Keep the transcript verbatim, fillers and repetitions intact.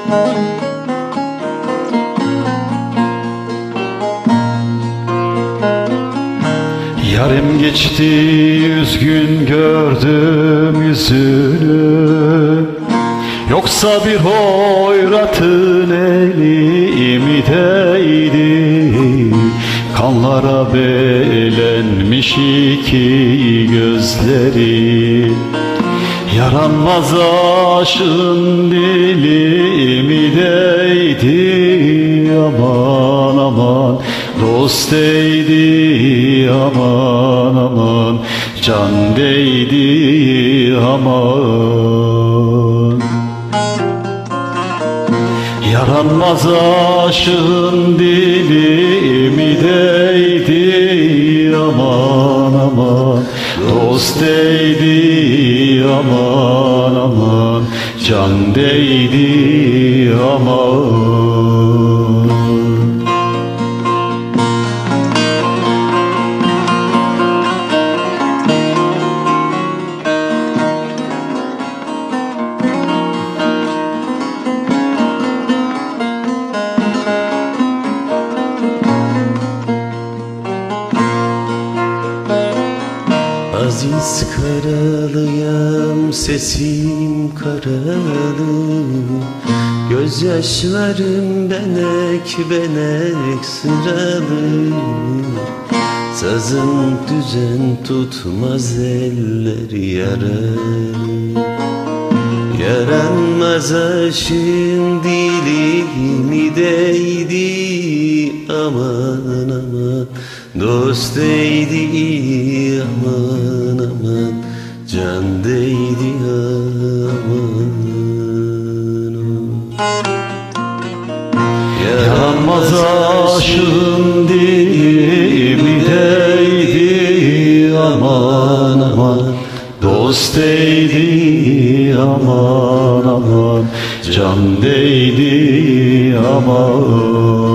Yarım geçti yüz gün gördüm yüzünü, yoksa bir hoyratın eli mi değdi? Kanlara belenmiş iki gözleri, yaranmaz aşığın dili mi değdi? Aman aman dost değdi, aman aman can değdi, aman. Yaranmaz aşığın dili mi değdi? Aman aman dost değdi, aman aman can değdi, aman. Aziz karalıyam, sesim karalı, gözyaşlarım benek benek sıralı. Sazım düzen tutmaz, eller yaralı. Yaranmaz aşığın dili mi değdi? Aman aman dost değdi, aman aman can değdi, aman. Yaranmaz aşığın dili mi değdi? Aman aman dost değdi, aman aman can değdi, aman.